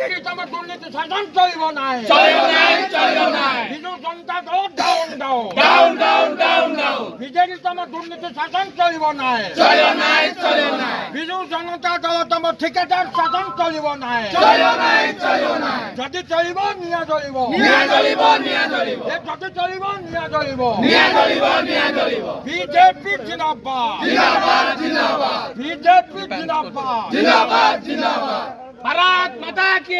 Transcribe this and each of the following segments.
BJP তোমার দুর্নীতি শাসন চলিব নাই বিজু জনতা দল ডাউন ডাউন বিজেপি তোমার দুর্নীতি শাসন চলিব নাই বিজু জনতা দল তোমার ঠিকাদার শাসন চলিব নাই যদি চলিব নিয়া চলিব যদি চলিব নিয়া চলিব বিজেপি জিন্দাবাদ বিজেপি জিন্দাবাদ भारत माता की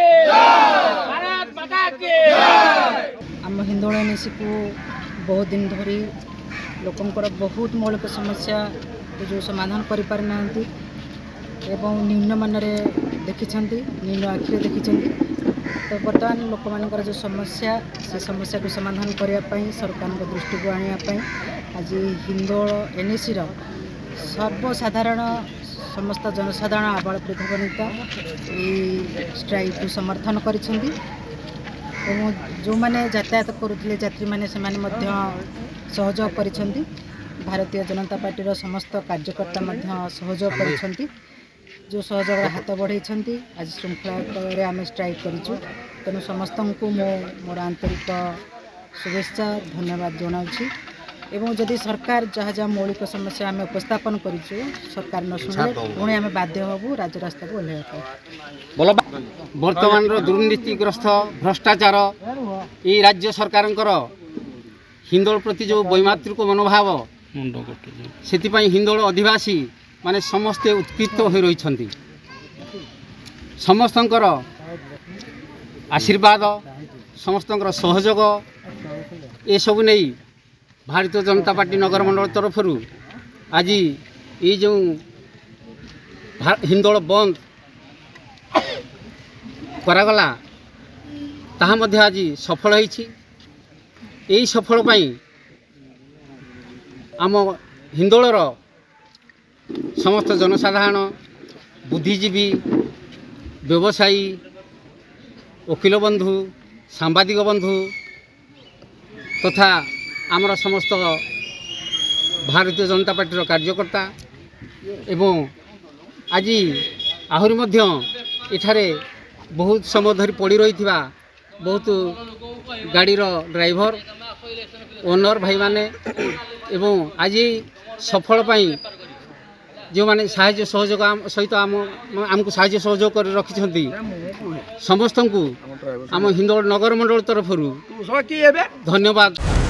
आम हिंदोल एनएसी को बहुत दिन धरी लोकंकर बहुत मौलिक समस्या जो समाधान कर पारि नांती एवं निम्न मान देखी निम्न आखिरे देखी तो बर्तमान लोक मानकर जो समस्या से समस्या को समाधान करने सरकार दृष्टि को आने आज हिंदोल एनएसी सर्वसाधारण समस्त जनसाधारण आबाल वृद्ध वनिता स्ट्राइक को समर्थन कर जो मैंने यातायात करुले यात्री मैंने सहयोग कर भारतीय जनता पार्टी समस्त कार्यकर्ता सहयोग कर जो सहयोग हाथ बढ़े आज श्रृंखला आम स्ट्राइक करूँ तेणु समस्त को मोर आंतरिक शुभेच्छा धन्यवाद जनाऊँ एवं जदि सरकार जहाँ जहाँ मौलिक समस्या आम उपस्थापन कर सरकार न शुणे पुणी आम बाध्य हबू राजरास्ता को ओह्लैवा वर्तमान दुर्नीतिग्रस्त भ्रष्टाचार ये राज्य सरकार हिंदोल प्रति जो वैमात्रिक मनोभाव से हिंदोल अधिवासी माने समस्ते उत्कृत हो रही समस्त आशीर्वाद समस्त सहयोग ये सब नहीं भारतीय जनता पार्टी नगर मंडल तरफ आज ये जो हिंदोल बंद करागला ताहा मध्य आज सफल होईछि। यही सफल पाई आम हिंदोलर समस्त जनसाधारण बुद्धिजीवी व्यवसायी वकील बंधु सांबादिक बंधु तथा आमर समस्त भारतीय जनता पार्टी कार्यकर्ता एवं आज आहरी मध्य इठारे बहुत समय धरी पड़ी रही बहुत गाड़ी ड्राइवर ओनर भाई माने एवं आज सफल पाई जो माने साहाय्य सहयोग सहित आमको साहाय्य सहयोग कर रखी समस्त को आम हिंदोल नगर मंडल तरफ धन्यवाद।